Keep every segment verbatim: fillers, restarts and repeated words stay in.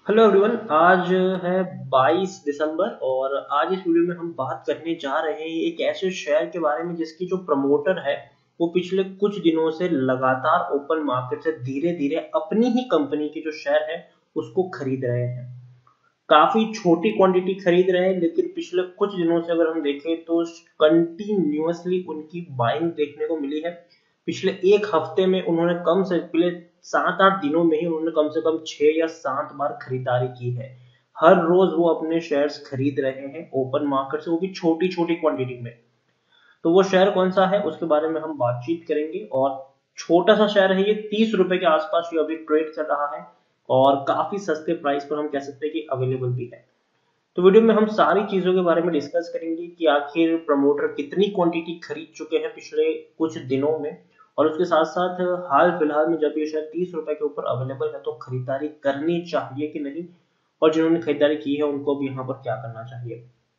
Hello everyone. आज है बाईस दिसंबर और आज इस वीडियो में हम बात करने जा रहे हैं एक ऐसे शेयर के बारे में जिसकी जो प्रमोटर है वो पिछले कुछ दिनों से लगातार ओपन मार्केट से धीरे धीरे अपनी ही कंपनी की जो शेयर है उसको खरीद रहे हैं। काफी छोटी क्वांटिटी खरीद रहे हैं, लेकिन पिछले कुछ दिनों से अगर हम देखें तो कंटिन्यूअसली उनकी बाइंग देखने को मिली है। पिछले एक हफ्ते में उन्होंने कम से पिछले सात आठ दिनों में ही उन्होंने कम से कम छह या सात बार खरीदारी की है। हर रोज वो अपने शेयर्स खरीद रहे हैं ओपन मार्केट से, वो भी छोटी छोटी क्वांटिटी में। तो वो शेयर कौन सा है उसके बारे में हम बातचीत करेंगे। और छोटा सा शेयर है ये, तीस रुपए के आसपास ये अभी ट्रेड कर रहा है और काफी सस्ते प्राइस पर हम कह सकते हैं कि अवेलेबल भी है। तो वीडियो में हम सारी चीजों के बारे में डिस्कस करेंगे कि आखिर प्रमोटर कितनी क्वांटिटी खरीद चुके हैं पिछले कुछ दिनों में, और उसके साथ साथ हाल फिलहाल में जब ये शेयर तीस रुपए के ऊपर अवेलेबल है तो खरीदारी करनी चाहिए कि नहीं, और जिन्होंने खरीदारी की है उनको भी यहाँ पर क्या करना चाहिए।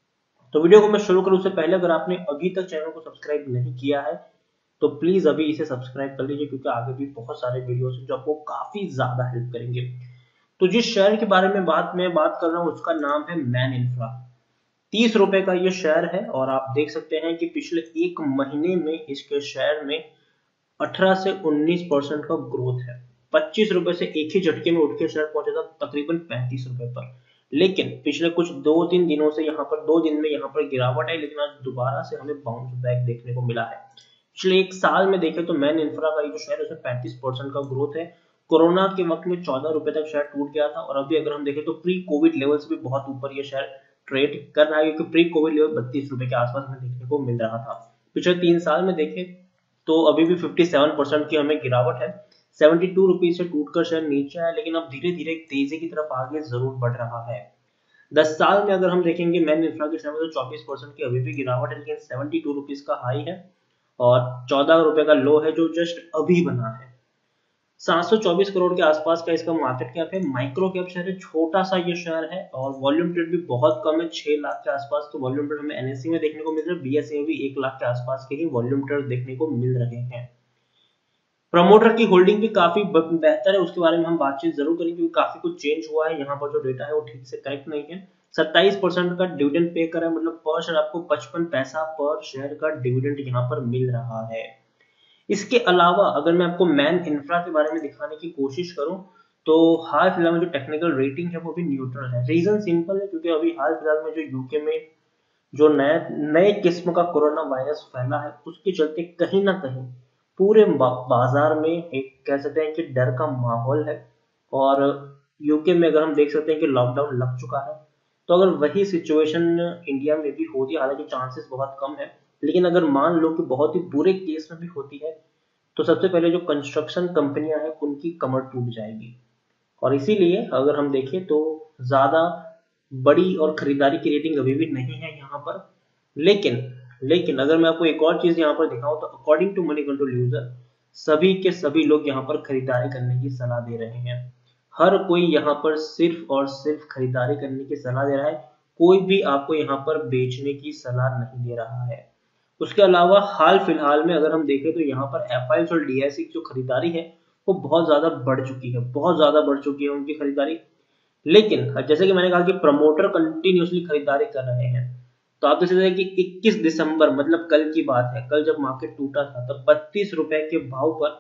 तो वीडियो को मैं शुरू करूँ उससे पहले अगर आपने अभी तक चैनल को सब्सक्राइब नहीं किया है तो प्लीज अभी इसे सब्सक्राइब कर लीजिए, क्योंकि आगे भी बहुत सारे वीडियोस हैं जो आपको काफी ज्यादा हेल्प करेंगे। तो जिस शेयर के बारे में बात मैं बात कर रहा हूँ उसका नाम है मैन इंफ्रा। तीस रुपए का ये शेयर है और आप देख सकते हैं कि पिछले एक महीने में इसके शेयर में अठारह से उन्नीस परसेंट का ग्रोथ है। पच्चीस रुपए से एक ही झटके में उठ के शेयर पहुंचा था तकरीबन पैंतीस रुपए पर। लेकिन पिछले कुछ दो तीन दिनों से यहाँ पर दो दिन में यहाँ पर गिरावट है, लेकिन आज दोबारा से हमें बाउंस बैक देखने को मिला है। पिछले एक साल में देखें तो मैन इंफ्रा का जो शेयर है उसमें पैंतीस परसेंट का ग्रोथ है। कोरोना के वक्त में चौदह रुपए तक शेयर टूट गया था और अभी अगर हम देखें तो प्री कोविड लेवल से भी बहुत ऊपर ये शेयर ट्रेड कर रहा है, क्योंकि प्री कोविड लेवल बत्तीस रुपए के आसपास हमें देखने को मिल रहा था। पिछले तीन साल में देखें तो अभी भी सत्तावन परसेंट की हमें गिरावट है। बहत्तर रुपीस से टूटकर शेयर नीचे आया, लेकिन अब धीरे धीरे तेजी की तरफ आगे जरूर बढ़ रहा है। दस साल में अगर हम देखेंगे मैन इंफ्रा के शेयर में तो चौबीस परसेंट की अभी भी गिरावट है, लेकिन बहत्तर रुपीस का हाई है और चौदह रुपए का लो है जो जस्ट अभी बना है। सात सौ चौबीस करोड़ के आसपास का इसका मार्केट कैप है। माइक्रो कैप शेयर है, छोटा सा ये शेयर है और वॉल्यूम ट्रेड भी बहुत कम है, छह लाख के आसपास। तो वॉल्यूम ट्रेड हमें एनएससी में देखने को मिल रहा है, बीएसई में भी एक लाख के आसपास के ही वॉल्यूम ट्रेड देखने को मिल रहे हैं। प्रमोटर की होल्डिंग भी काफी बेहतर है, उसके बारे में हम बातचीत जरूर करेंगे क्योंकि काफी कुछ चेंज हुआ है। यहाँ पर जो डेटा है वो ठीक से करेक्ट नहीं है। सत्ताईस परसेंट का डिविडेंड पे करा है, मतलब पर शेयर आपको पचपन पैसा पर शेयर का डिविडेंड यहाँ पर मिल रहा है। इसके अलावा अगर मैं आपको मैन इंफ्रा के बारे में दिखाने की कोशिश करूं तो हाल फिलहाल में जो टेक्निकल रेटिंग है वो भी न्यूट्रल है। रीजन सिंपल है, क्योंकि अभी हाल फिलहाल में जो यूके में जो नए नए किस्म का कोरोना वायरस फैला है उसके चलते कहीं ना कहीं पूरे बाजार में एक कह सकते हैं कि डर का माहौल है। और यूके में अगर हम देख सकते हैं कि लॉकडाउन लग चुका है, तो अगर वही सिचुएशन इंडिया में भी होती है, हालांकि चांसेस बहुत कम है, लेकिन अगर मान लो कि बहुत ही बुरे केस में भी होती है तो सबसे पहले जो कंस्ट्रक्शन कंपनियां हैं उनकी कमर टूट जाएगी। और इसीलिए अगर हम देखें तो ज्यादा बड़ी और खरीदारी की रेटिंग अभी भी नहीं है यहाँ पर। लेकिन लेकिन अगर मैं आपको एक और चीज यहाँ पर दिखाऊं तो according to Moneycontrol user सभी के सभी लोग यहाँ पर खरीदारी करने की सलाह दे रहे हैं। हर कोई यहाँ पर सिर्फ और सिर्फ खरीदारी करने की सलाह दे रहा है, कोई भी आपको यहाँ पर बेचने की सलाह नहीं दे रहा है। उसके अलावा हाल फिलहाल में अगर हम देखें तो यहाँ पर एफ और डीआईसी की जो खरीदारी है वो बहुत ज्यादा बढ़ चुकी है, बहुत ज्यादा बढ़ चुकी है उनकी खरीदारी। लेकिन जैसे कि मैंने कहा कि प्रमोटर कंटिन्यूसली खरीदारी कर रहे हैं, तो आप देख सकते हैं कि इक्कीस दिसंबर मतलब कल की बात है, कल जब मार्केट टूटा था तब बत्तीस रुपए के भाव पर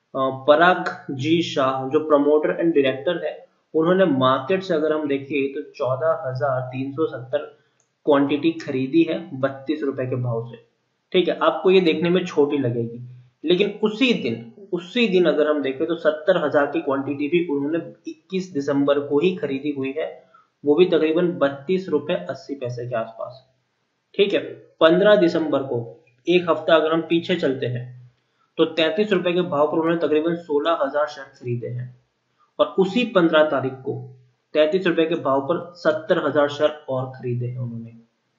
पराग जी शाह जो प्रमोटर एंड डायरेक्टर है उन्होंने मार्केट से अगर हम देखें तो चौदह हजार तीन सौ सत्तर क्वांटिटी खरीदी है बत्तीस रुपए के भाव से। ठीक है, आपको ये देखने में छोटी लगेगी, लेकिन उसी दिन उसी दिन अगर हम देखें तो सत्तर हजार की क्वांटिटी भी उन्होंने इक्कीस दिसंबर को ही खरीदी हुई है, वो भी तकरीबन बत्तीस रुपए अस्सी पैसे के आसपास। ठीक है, पंद्रह दिसंबर को एक हफ्ता अगर हम पीछे चलते हैं तो तैंतीस रुपए के भाव पर उन्होंने तकरीबन सोलह हजार शेयर खरीदे हैं और उसी पंद्रह तारीख को तैंतीस रुपए के भाव पर सत्तर हजार शेयर और खरीदे हैं उन्होंने।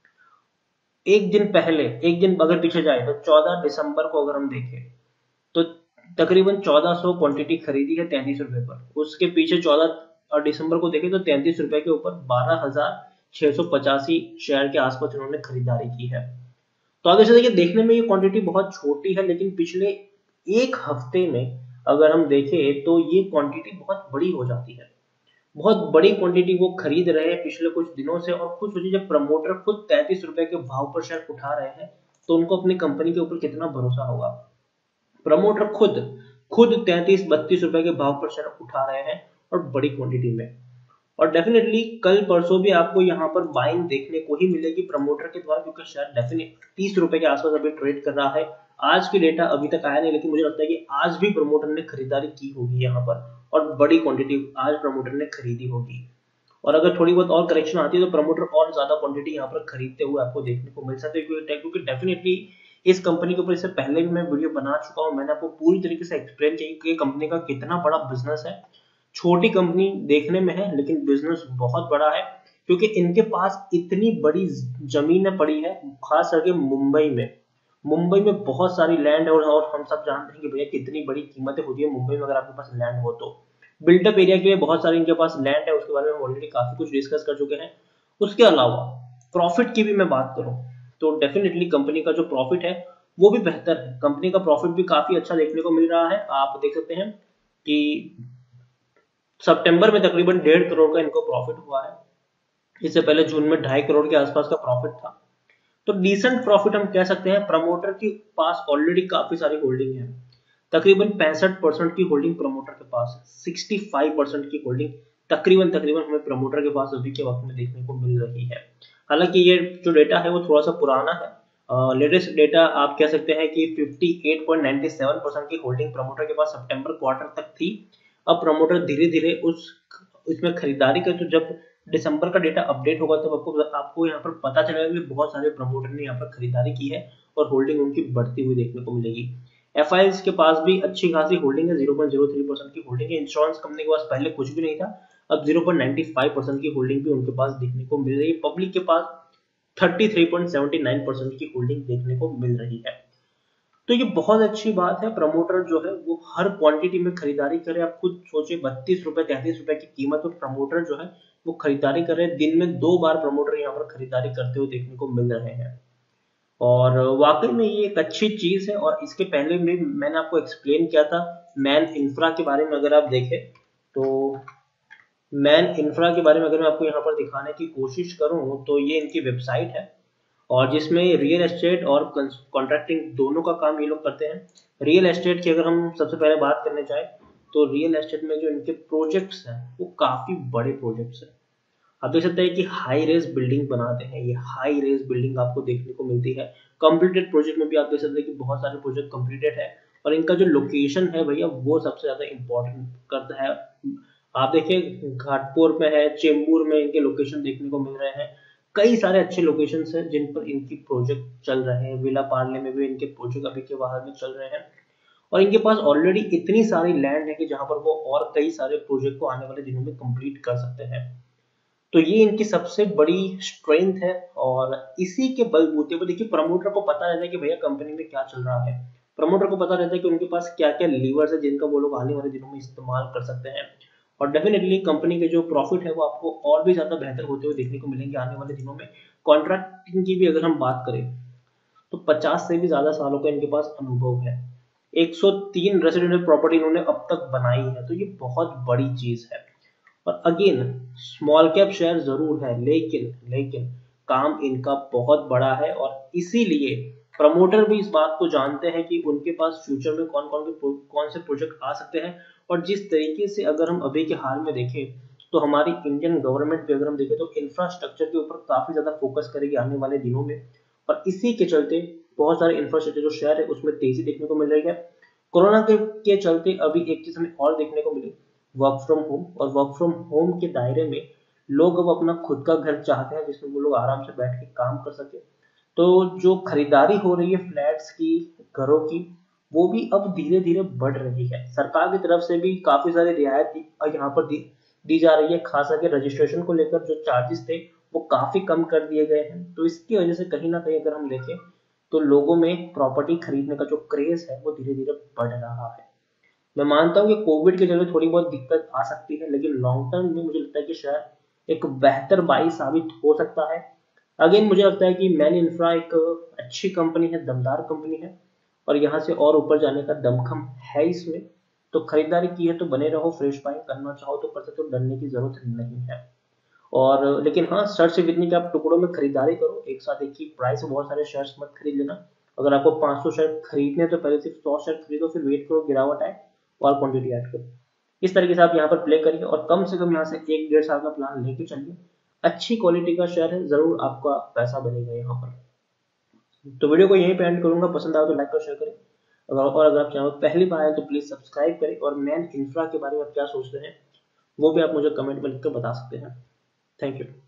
एक दिन पहले एक दिन अगर पीछे जाए तो चौदह दिसंबर को अगर हम देखें तो तकरीबन चौदह सौ क्वांटिटी खरीदी है तैंतीस रुपए पर। उसके पीछे चौदह दिसंबर को देखें तो तैंतीस रुपए के ऊपर बारह हजार छह सौ पचासी शेयर के आसपास उन्होंने खरीदारी की है। तो आगे से देखिए, देखने में ये क्वांटिटी बहुत छोटी है, लेकिन पिछले एक हफ्ते में अगर हम देखें तो ये क्वांटिटी बहुत बड़ी हो जाती है। बहुत बड़ी क्वांटिटी वो खरीद रहे हैं पिछले कुछ दिनों से। और खुद सोचिए जब प्रमोटर खुद तैंतीस रुपए के भाव पर शेयर उठा रहे हैं तो उनको अपनी कंपनी के ऊपर कितना भरोसा होगा। प्रमोटर खुद खुद तैंतीस बत्तीस रुपए के भाव पर शेयर उठा रहे हैं और बड़ी क्वांटिटी में। और डेफिनेटली कल परसों भी आपको यहाँ पर बाइंग देखने को ही मिलेगी प्रमोटर के द्वारा, क्योंकि शेयर डेफिनेट तीस रुपए के आसपास अभी ट्रेड कर रहा है। आज की डेटा अभी तक आया नहीं, लेकिन मुझे लगता है कि आज भी प्रमोटर ने खरीदारी की होगी यहाँ पर, और बड़ी क्वांटिटी आज प्रमोटर ने खरीदी होगी। और अगर थोड़ी बहुत और करेक्शन आती है तो प्रमोटर और ज्यादा क्वांटिटी यहाँ पर खरीदते हुए आपको देखने को मिल सकते हैं, क्योंकि डेफिनेटली इस कंपनी के ऊपर इससे पहले भी मैं वीडियो बना चुका हूँ। मैंने आपको पूरी तरीके से एक्सप्लेन किया कि कंपनी का कितना बड़ा बिजनेस है। छोटी कंपनी देखने में है लेकिन बिजनेस बहुत बड़ा है, क्योंकि इनके पास इतनी बड़ी जमीन पड़ी है, खास करके मुंबई में। मुंबई में बहुत सारी लैंड है, और हम सब जानते हैं कि भैया कितनी बड़ी कीमतें होती है मुंबई में अगर आपके पास लैंड हो तो। बिल्डअप एरिया के लिए बहुत सारे इनके पास लैंड है, उसके बारे में हम ऑलरेडी काफी कुछ डिस्कस कर चुके हैं। उसके अलावा प्रॉफिट की भी मैं बात करूं तो डेफिनेटली कंपनी का जो प्रॉफिट है वो भी बेहतर है। कंपनी का प्रॉफिट भी काफी अच्छा देखने को मिल रहा है। आप देख सकते हैं कि सितंबर में तकरीबन डेढ़ करोड़ का इनको प्रॉफिट हुआ है। इससे पहले जून में ढाई करोड़ के आसपास का प्रॉफिट था। तो डिसेंट प्रॉफिट हम कह सकते हैं। प्रमोटर के पास ऑलरेडी काफी सारी होल्डिंग है, तकरीबन पैंसठ परसेंट की होल्डिंग प्रमोटर के पास है। सिक्सटी फाइव परसेंट की होल्डिंग तकरीबन तकरीबन हमें प्रमोटर के पास अभी के वक्त में देखने को मिल रही है। हालांकि ये जो डेटा है वो थोड़ा सा पुराना है। लेटेस्ट uh, डेटा आप कह सकते हैं कि अट्ठावन पॉइंट नौ सात परसेंट की होल्डिंग प्रमोटर के पास सितंबर क्वार्टर तक थी। अब प्रमोटर धीरे धीरे उस इसमें खरीदारी कर, तो जब दिसंबर का डेटा अपडेट होगा तब आपको आपको यहाँ पर पता चलेगा कि बहुत सारे प्रमोटर ने यहाँ पर खरीदारी की है और होल्डिंग उनकी बढ़ती हुई देखने को मिलेगी। एफ आई एस के पास भी अच्छी खासी होल्डिंग है, zero point zero three percent की होल्डिंग है। इंश्योरेंस कंपनी के पास पहले कुछ भी नहीं था, अब zero point nine five percent की होल्डिंग भी उनके पास देखने को मिल रही है। पब्लिक के पास तैंतीस पॉइंट सात नौ परसेंट की होल्डिंग देखने को मिल रही है। तो ये बहुत अच्छी बात है। प्रमोटर जो है वो हर क्वांटिटी में खरीदारी करे। आप खुद सोचिए बत्तीस रुपए तैंतीस रुपए की कीमत पर प्रमोटर जो है वो खरीदारी कर रहे हैं। दिन में दो बार प्रमोटर यहाँ पर खरीदारी करते हुए देखने को मिल रहे हैं, और वाकई में ये एक अच्छी चीज है। और इसके पहले भी मैंने आपको एक्सप्लेन किया था मैन इंफ्रा के बारे में। अगर आप देखें तो मैन इंफ्रा के बारे में अगर मैं आपको यहाँ पर दिखाने की कोशिश करूँ तो ये इनकी वेबसाइट है, और जिसमें रियल एस्टेट और कॉन्ट्रैक्टिंग दोनों का काम ये लोग करते हैं। रियल एस्टेट की अगर हम सबसे पहले बात करने जाए तो रियल एस्टेट में जो इनके प्रोजेक्ट्स हैं वो काफी बड़े प्रोजेक्ट्स हैं। आप देख सकते हैं कि हाई रेज बिल्डिंग बनाते हैं। ये हाई रेज बिल्डिंग आपको देखने को मिलती है। कंप्लीटेड प्रोजेक्ट में भी आप देख सकते हैं कि बहुत सारे प्रोजेक्ट कंप्लीटेड है, और इनका जो लोकेशन है भैया वो सबसे ज्यादा इंपॉर्टेंट करता है। आप देखिए घाटपुर में है, चेंबूर में इनके लोकेशन देखने को मिल रहे हैं। कई सारे अच्छे लोकेशंस हैं जिन पर इनकी प्रोजेक्ट चल रहे हैं। विला पार्ले में भी इनके प्रोजेक्ट अभी के बाहर में चल रहे हैं, और इनके पास ऑलरेडी इतनी सारी लैंड है कि जहां पर वो और कई सारे प्रोजेक्ट को आने वाले दिनों में कंप्लीट कर सकते हैं। तो ये इनकी सबसे बड़ी स्ट्रेंथ है, और इसी के बलबूते पर देखिए प्रमोटर को पता रहता है कि भैया कंपनी में क्या चल रहा है। प्रमोटर को पता रहता है कि उनके पास क्या क्या लीवर्स है जिनका वो लोग आने वाले दिनों में इस्तेमाल कर सकते हैं। और डेफिनेटली कंपनी के जो प्रॉफिट है वो आपको और भी ज्यादा बेहतर होते हुए देखने को मिलेंगे आने वाले दिनों में। कॉन्ट्रैक्टिंग की भी अगर हम बात करें तो पचास से भी ज्यादा सालों का इनके पास अनुभव है। एक सौ तीन रेसिडेंशियल प्रॉपर्टी इन्होंने अब तक बनाई है, तो ये बहुत बड़ी चीज है। और अगेन स्मॉल कैप शेयर जरूर है, लेकिन लेकिन काम इनका बहुत बड़ा है, और इसीलिए प्रमोटर भी इस बात को जानते हैं कि उनके पास फ्यूचर में कौन कौन कौन से प्रोजेक्ट आ सकते हैं। और जिस तरीके से अगर हम अभी के हाल में देखें तो हमारी इंडियन गवर्नमेंट भी अगर हम देखें तो इंफ्रास्ट्रक्चर के ऊपर काफी ज्यादा फोकस करेगी आने वाले दिनों में, और इसी के चलते बहुत सारे इंफ्रास्ट्रक्चर जो शेयर है उसमें तेजी देखने को मिल रही है। कोरोना के, के चलते अभी एक चीज हमें और देखने को मिली, वर्क फ्रॉम होम। और वर्क फ्रॉम होम के दायरे में लोग अब अपना खुद का घर चाहते हैं जिसमें वो लोग आराम से बैठ के काम कर सके। तो जो खरीदारी हो रही है फ्लैट्स की, घरों की, वो भी अब धीरे धीरे बढ़ रही है। सरकार की तरफ से भी काफी सारी रियायत यहाँ पर दी, दी जा रही है। खास करके रजिस्ट्रेशन को लेकर जो चार्जेस थे वो काफी कम कर दिए गए हैं। तो इसकी वजह से कहीं ना कहीं अगर हम देखें तो लोगों में प्रॉपर्टी खरीदने का जो क्रेज है वो धीरे धीरे बढ़ रहा है। मैं मानता हूँ कि कोविड के चलते थोड़ी बहुत दिक्कत आ सकती है, लेकिन लॉन्ग टर्म में मुझे लगता है कि शायद एक बेहतर बाई साबित हो सकता है। अगेन मुझे लगता है कि मैन इंफ्रा एक अच्छी कंपनी है, दमदार कंपनी है, और यहाँ से और ऊपर जाने का दमखम है इसमें। तो खरीदारी की है तो बने रहो, फ्रेश बाइंग करना चाहो तो कर सकते हो, डरने की जरूरत नहीं है। और लेकिन हाँ, शर्ट सिर्फ इतनी कि आप टुकड़ों में खरीदारी करो, एक साथ एक ही प्राइस में बहुत सारे शेयर्स मत खरीद लेना। अगर आपको पाँच सौ शेयर खरीदने हैं तो पहले सिर्फ सौ शेयर खरीदो, फिर वेट करो गिरावट आए और क्वांटिटी ऐड करो। इस तरीके से आप यहाँ पर प्ले करिए और कम से कम यहाँ से एक डेढ़ साल का प्लान लेके चलिए। अच्छी क्वालिटी का शेयर है, जरूर आपका पैसा बनेगा यहाँ पर। तो वीडियो को यहीं पे एंड करूंगा, पसंद आया तो लाइक और शेयर करें। अगर और अगर आप चैनल पहली बार आए तो प्लीज सब्सक्राइब करें, और मैन इंफ्रा के बारे में आप क्या सोचते हैं वो भी आप मुझे कमेंट में लिख कर बता सकते हैं। Thank you.